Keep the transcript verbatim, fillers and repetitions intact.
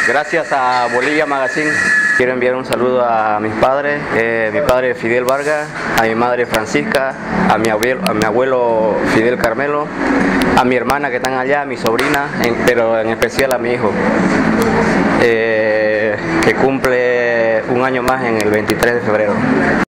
Gracias a Bolivia Magazine. Quiero enviar un saludo a mis padres, eh, mi padre Fidel Vargas, a mi madre Francisca, a mi abuelo, a mi abuelo Fidel Carmelo, a mi hermana que están allá, a mi sobrina, en, pero en especial a mi hijo, eh, que cumple un año más en el veintitrés de febrero.